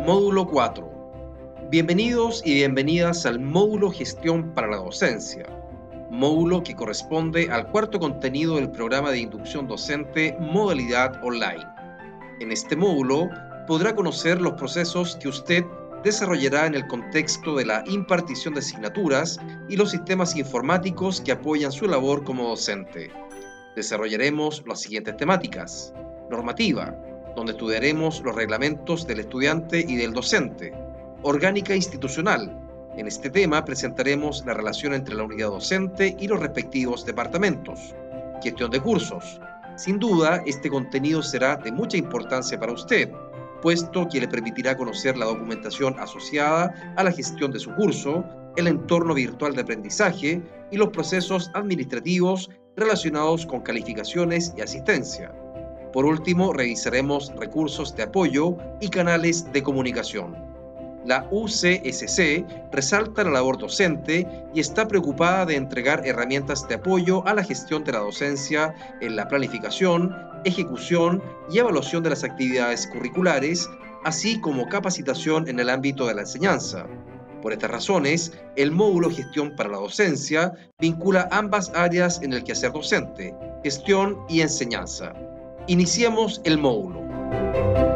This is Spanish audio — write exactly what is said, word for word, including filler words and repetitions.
Módulo cuatro. Bienvenidos y bienvenidas al módulo Gestión para la Docencia, módulo que corresponde al cuarto contenido del programa de inducción docente modalidad online. En este módulo podrá conocer los procesos que usted desarrollará en el contexto de la impartición de asignaturas y los sistemas informáticos que apoyan su labor como docente. Desarrollaremos las siguientes temáticas: normativa, donde estudiaremos los reglamentos del estudiante y del docente; orgánica institucional. En este tema presentaremos la relación entre la unidad docente y los respectivos departamentos. Gestión de cursos. Sin duda, este contenido será de mucha importancia para usted, puesto que le permitirá conocer la documentación asociada a la gestión de su curso, el entorno virtual de aprendizaje y los procesos administrativos relacionados con calificaciones y asistencia. Por último, revisaremos recursos de apoyo y canales de comunicación. La U C S C resalta la labor docente y está preocupada de entregar herramientas de apoyo a la gestión de la docencia en la planificación, ejecución y evaluación de las actividades curriculares, así como capacitación en el ámbito de la enseñanza. Por estas razones, el módulo Gestión para la Docencia vincula ambas áreas en el quehacer docente, gestión y enseñanza. Iniciemos el módulo.